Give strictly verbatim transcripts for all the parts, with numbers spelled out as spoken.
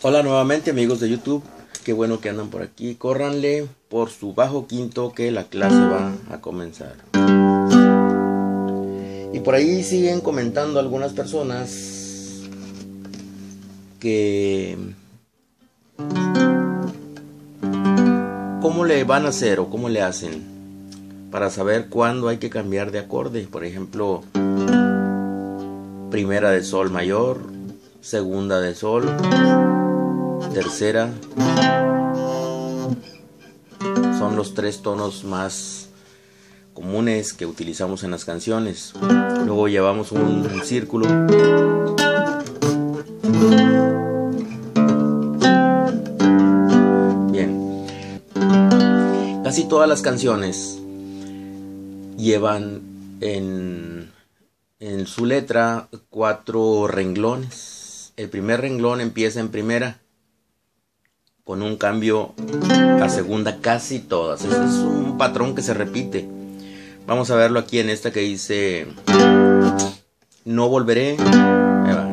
Hola nuevamente amigos de YouTube, qué bueno que andan por aquí, córranle por su bajo quinto que la clase va a comenzar. Y por ahí siguen comentando algunas personas que cómo le van a hacer o cómo le hacen para saber cuándo hay que cambiar de acorde. Por ejemplo, primera de sol mayor, segunda de sol, tercera. Son los tres tonos más comunes que utilizamos en las canciones. Luego llevamos un, un círculo. Bien. Casi todas las canciones llevan en, en su letra cuatro renglones. El primer renglón empieza en primera, con un cambio a segunda casi todas. Ese es un patrón que se repite. Vamos a verlo aquí en esta que dice no volveré. Ahí va,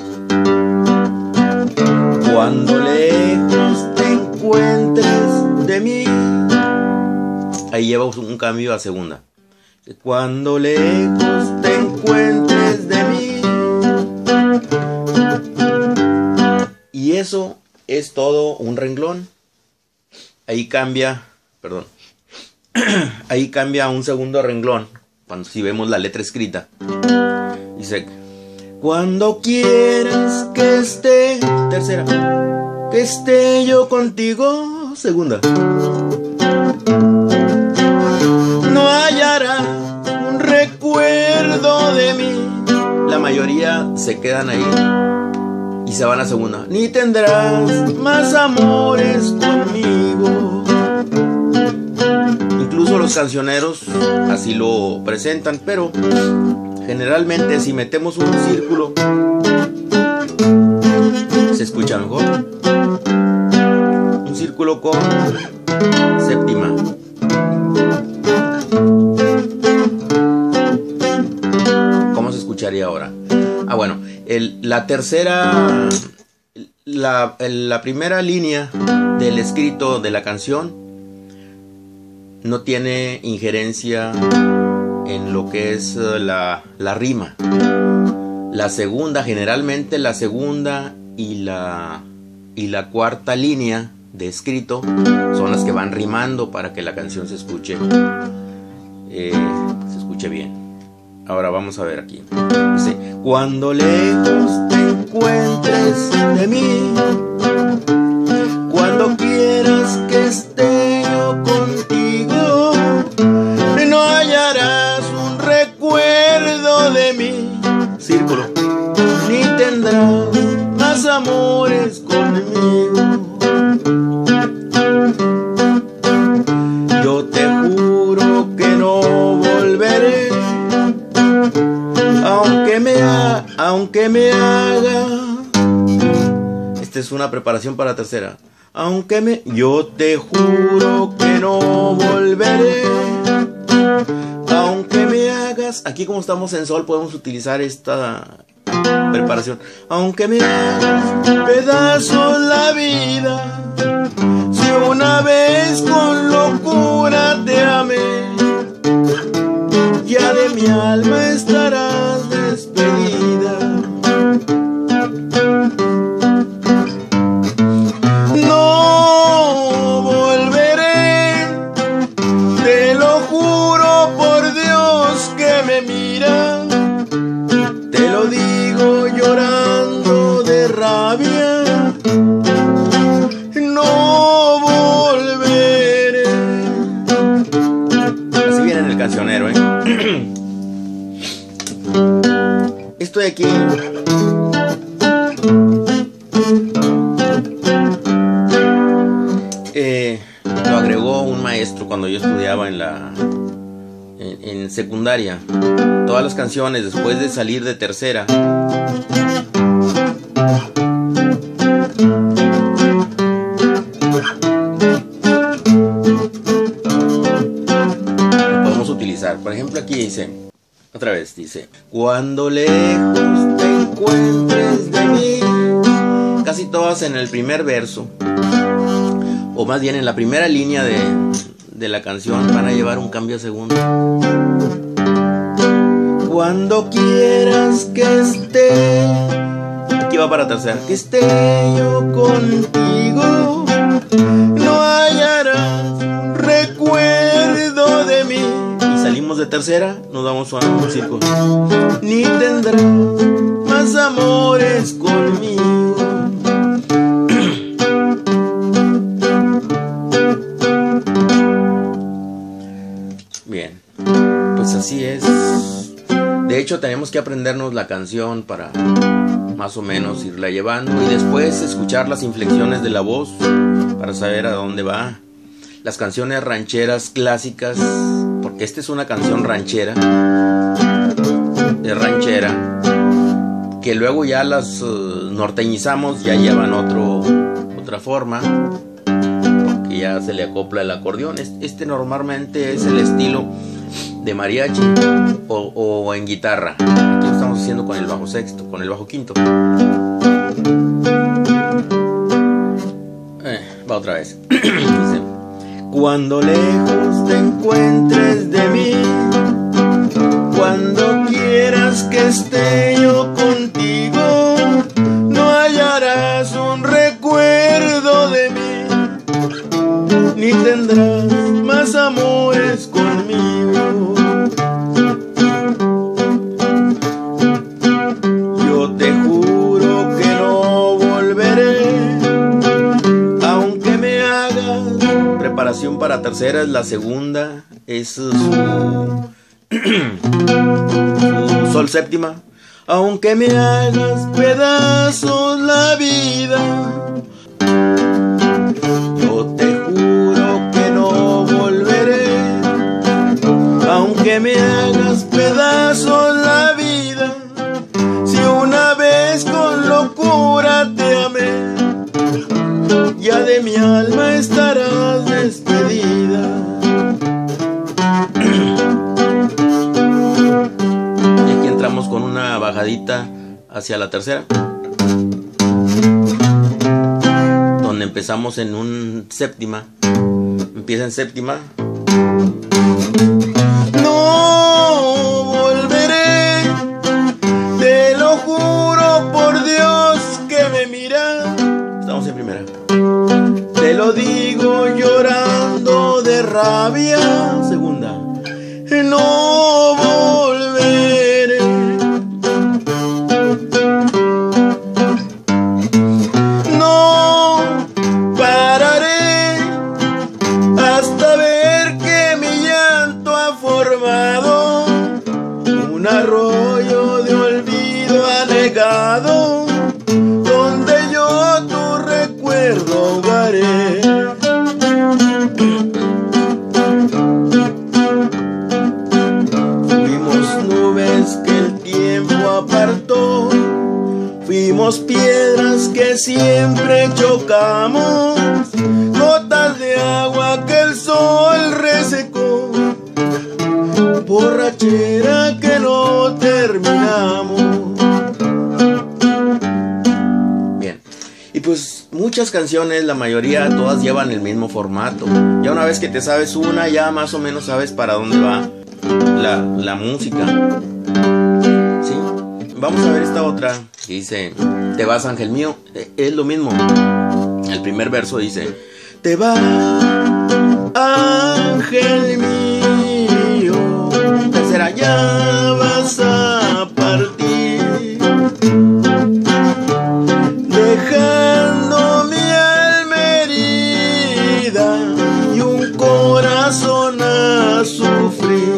dice. Cuando lejos te encuentres de mí. Ahí lleva un cambio a segunda. Cuando lejos te encuentres de mí. Y eso es todo un renglón. Ahí cambia, perdón, ahí cambia un segundo renglón. Cuando si vemos la letra escrita, dice: cuando quieras que esté, tercera, que esté yo contigo, segunda, no hallarás un recuerdo de mí. La mayoría se quedan ahí y se van a segunda. Ni tendrás más amores conmigo. Incluso los cancioneros así lo presentan, pero generalmente si metemos un círculo se escucha mejor. Un círculo con séptima. ¿Cómo se escucharía ahora? Ah, bueno, el, la tercera, la, el, la primera línea del escrito de la canción no tiene injerencia en lo que es la, la rima. La segunda, generalmente la segunda y la, y la cuarta línea de escrito son las que van rimando para que la canción se escuche, eh, se escuche bien. Ahora vamos a ver aquí. Dice: cuando lejos te encuentres de mí, cuando quieras que esté yo contigo, no hallarás un recuerdo de mí, círculo, ni tendrás más amores conmigo. Yo te juro que no volveré, aunque me, ha, aunque me haga. Esta es una preparación para la tercera. Aunque me, yo te juro que no volveré, aunque me hagas. Aquí como estamos en sol podemos utilizar esta preparación. Aunque me hagas pedazos la vida, si una vez con locura te amé, ya de mi alma estarás despedida. No volveré, te lo juro por Dios que me mira, te lo digo llorando de rabia. No volveré. Así viene en el cancionero, ¿eh? Estoy aquí eh, lo agregó un maestro cuando yo estudiaba en la en, en secundaria. Todas las canciones después de salir de tercera lo podemos utilizar. Por ejemplo, aquí dice, otra vez dice: cuando lejos te encuentres de mí. casi todas en el primer verso, o más bien en la primera línea de, de la canción, van a llevar un cambio a segundo. Cuando quieras que esté, aquí va para tercera, que esté yo contigo, no hallarás recuerdo de mí. Y salimos de tercera, nos vamos a un círculo. Ni tendrás más amores conmigo. Bien, pues así es. De hecho, tenemos que aprendernos la canción para más o menos irla llevando y después escuchar las inflexiones de la voz para saber a dónde va. Las canciones rancheras clásicas, porque esta es una canción ranchera, de ranchera, que luego ya las uh, norteñizamos, ya llevan otro, otra forma, porque ya se le acopla el acordeón. Este normalmente es el estilo de mariachi o, o en guitarra. Aquí lo estamos haciendo con el bajo sexto, con el bajo quinto. Eh, va otra vez. Dice: cuando lejos te encuentres de mí, cuando quieras que esté yo contigo, no hallarás un recuerdo de mí, ni tendrás más amores conmigo. Yo te juro que no volveré, aunque me hagas. Preparación para tercera es la segunda, es su, su sol séptima. Aunque me hagas pedazos la vida, yo te juro que no volveré, aunque me hagas pedazos la vida. Si una vez con locura te amé, ya de mi alma estarás despedida. Y aquí entramos con una bajadita hacia la tercera, donde empezamos en un séptima. Empieza en séptima. No volveré, te lo juro por Dios que me mira. Estamos en primera. Te lo digo llorando de rabia. Segunda. No volveré. No pararé hasta ver que mi llanto ha formado un arroyo de olvido anegado, donde yo tu recuerdo ahogaré. Fuimos nubes que el tiempo apartó, fuimos piedras que siempre chocamos, gotas de agua que el sol resecó, borrachera que no terminamos. Bien, y pues muchas canciones, la mayoría, todas llevan el mismo formato. Ya una vez que te sabes una, ya más o menos sabes para dónde va la, la música. ¿Sí? Vamos a ver esta otra que dice: te vas, ángel mío. Es lo mismo. El primer verso dice: te vas, ángel mío. Tercera: ya vas a partir, dejando mi alma herida y un corazón a sufrir.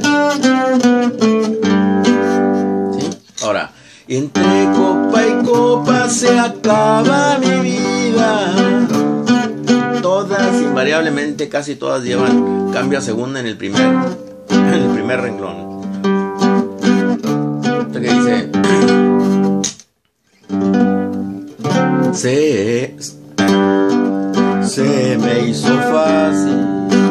¿Sí? Ahora, entre copa y copa se acaba mi vida. Todas, invariablemente, casi todas llevan cambio a segunda en el primer, en el primer renglón. Esto que dice: se, se me hizo fácil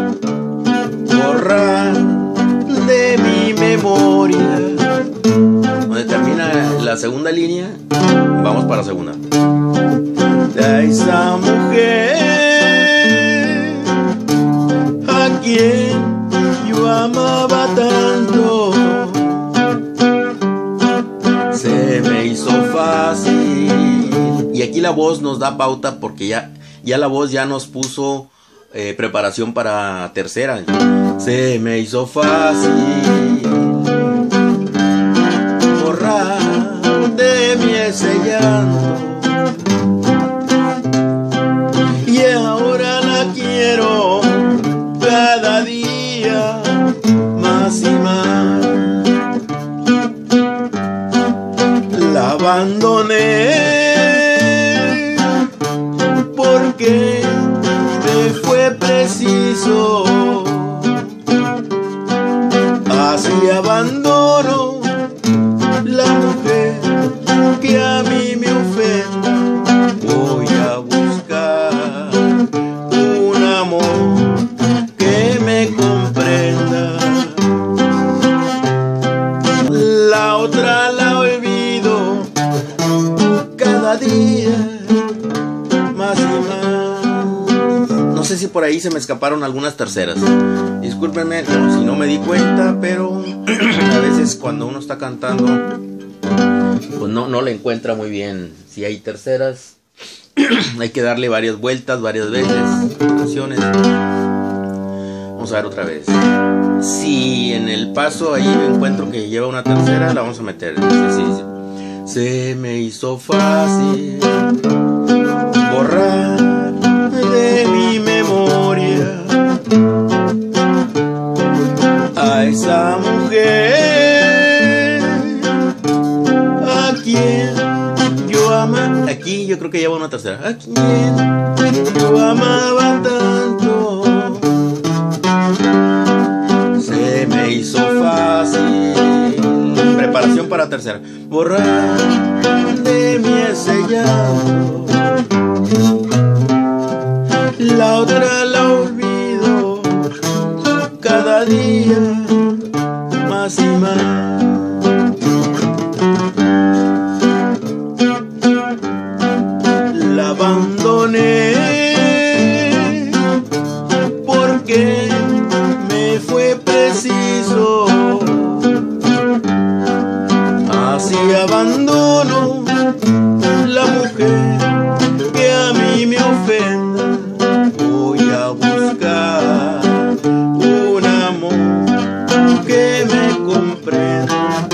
borrar de mi memoria. Donde termina la segunda línea, vamos para la segunda. esa mujer a quien yo amaba tanto. Se me hizo fácil. Y aquí la voz nos da pauta porque ya, ya la voz ya nos puso eh, preparación para tercera. Se me hizo fácil borrar de mí ese llanto. Y ahora la quiero cada día más y más. La abandoné porque me fue preciso. Así abandono la mujer que a mí me ofenda. Voy a buscar un amor que me comprenda. La otra la olvido cada día más y más. No sé si por ahí se me escaparon algunas terceras. Discúlpenme no, si no me di cuenta, pero a veces cuando uno está cantando pues no, no le encuentra muy bien. Si hay terceras hay que darle varias vueltas, varias veces, canciones. Vamos a ver otra vez. Si en el paso ahí encuentro que lleva una tercera, la vamos a meter. Sí, sí, sí. Se me hizo fácil borrar de mi memoria a esa mujer a quien yo amaba. Aquí yo creo que lleva una tercera. A quien yo amaba tanto. Se me hizo fácil. Preparación para tercera. Borrar de mí ese llanto. La otra la olvido cada día más y más. La abandoné porque me fue preciso. Así abandono la mujer que a mí me ofenda. Voy a buscar un amor que me comprenda.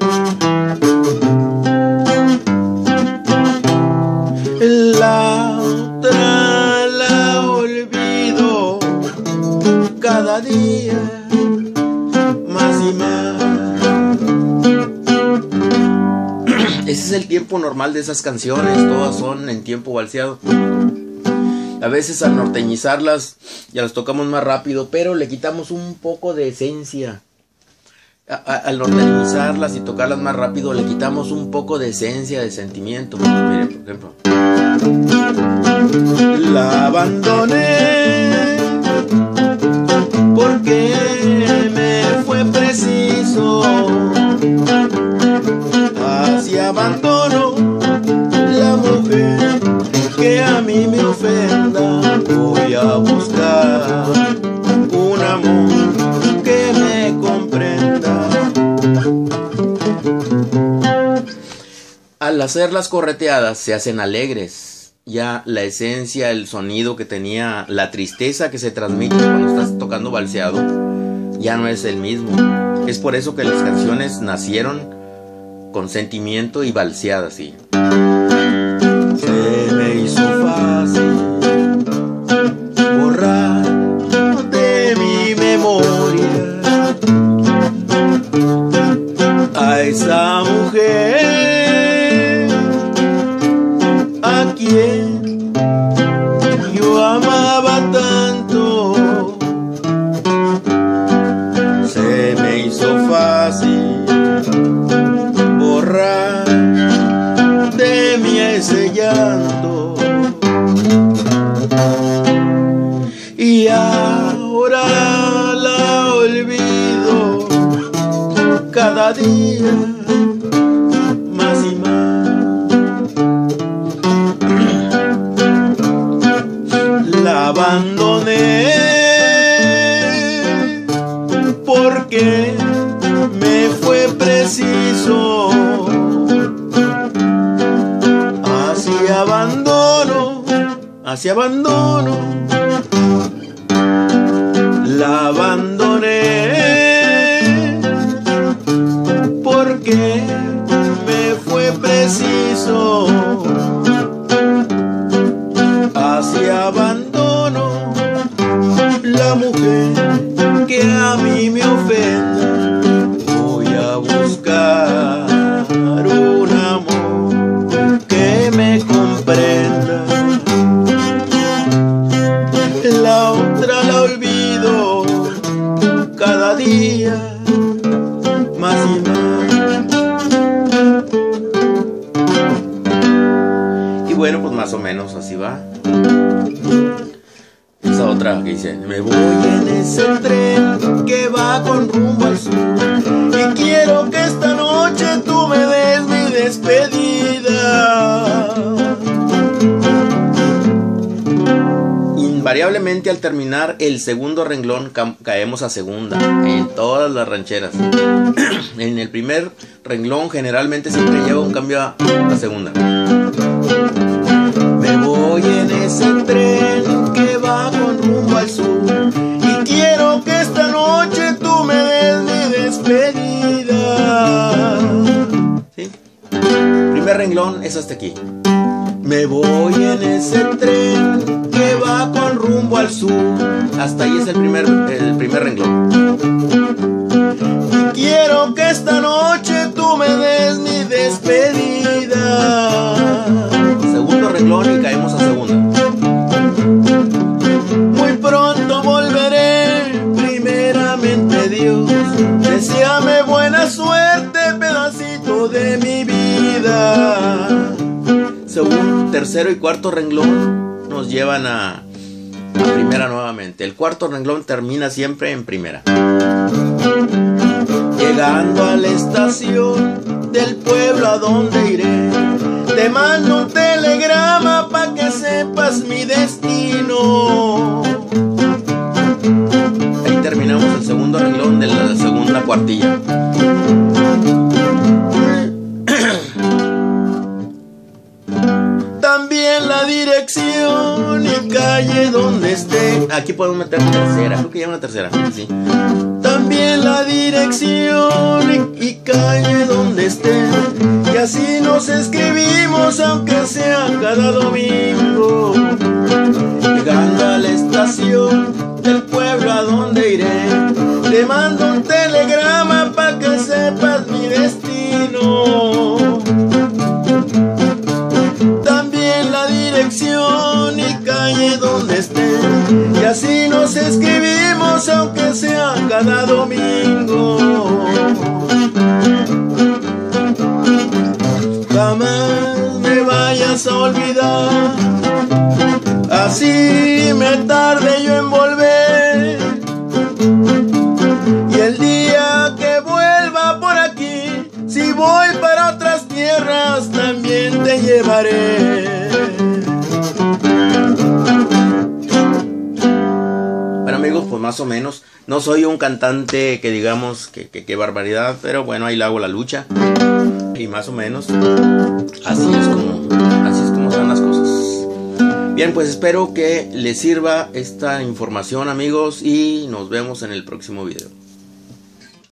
La otra la olvido cada día más y más. Ese es el tiempo normal de esas canciones, todas son en tiempo valseado. A veces al norteñizarlas ya las tocamos más rápido, pero le quitamos un poco de esencia. A, a, al norteñizarlas y tocarlas más rápido le quitamos un poco de esencia, de sentimiento. Miren, por ejemplo. La abandoné porque me fue preciso. Así abandono la mujer que a mí me ofenda. Voy a buscar un amor que me comprenda. Al hacer las correteadas se hacen alegres. Ya la esencia, el sonido que tenía, la tristeza que se transmite cuando estás tocando valseado, ya no es el mismo. Es por eso que las canciones nacieron con sentimiento y valseadas, sí. Se me hizo fácil borrar de mi memoria a esa mujer a quien yo amaba tanto. Se me hizo fácil borrar de mí ese llanto. Y ahora la olvido cada día más y más. porque me fue preciso. Así abandono, así abandono, la abandoné porque me fue preciso. Así abandono la mujer que a mí me ofenda. Voy a buscar un amor que me comprenda. La otra la olvido cada día más y más. Y bueno, pues más o menos así va. Esa otra que dice: me voy en ese tren que va con rumbo al sur y quiero que esta noche tú me des mi despedida. Invariablemente al terminar el segundo renglón ca caemos a segunda en todas las rancheras. En el primer renglón generalmente siempre lleva un cambio a, a segunda. Me voy en ese tren que va con rumbo al sur y quiero que esta noche tú me des mi despedida. ¿Sí? Primer renglón es hasta aquí. Me voy en ese tren que va con rumbo al sur. Hasta ahí es el primer, el primer renglón. Y quiero que esta noche tú me des mi despedida. Segundo renglón y caemos a segunda. Muy pronto volveré, primeramente Dios. Deséame buena suerte, pedacito de mi vida. Segundo, tercero y cuarto renglón nos llevan a, a primera nuevamente. El cuarto renglón termina siempre en primera. Llegando a la estación del pueblo a donde iré, te mando un telegrama pa' que sepas mi destino. Ahí terminamos el segundo renglón de la segunda cuartilla. También la dirección y calle donde esté. Aquí podemos meter tercera, creo que ya una tercera, sí. También la dirección y, y calle donde esté. Y así nos escribimos aunque sea cada domingo. Llegando a la estación del pueblo a donde iré, te mando un telegrama pa' que sepas mi destino. También la dirección y calle donde esté, y así nos escribimos aunque sea cada domingo. Jamás me vayas a olvidar, así me tarde yo en volver. Y el día que vuelva por aquí, si voy para otras tierras, también te llevaré. Bueno amigos, pues más o menos. No soy un cantante que digamos que, que, que barbaridad, pero bueno, ahí le hago la lucha. Y más o menos así es como, así es como están las cosas. Bien, pues espero que les sirva esta información amigos y nos vemos en el próximo video.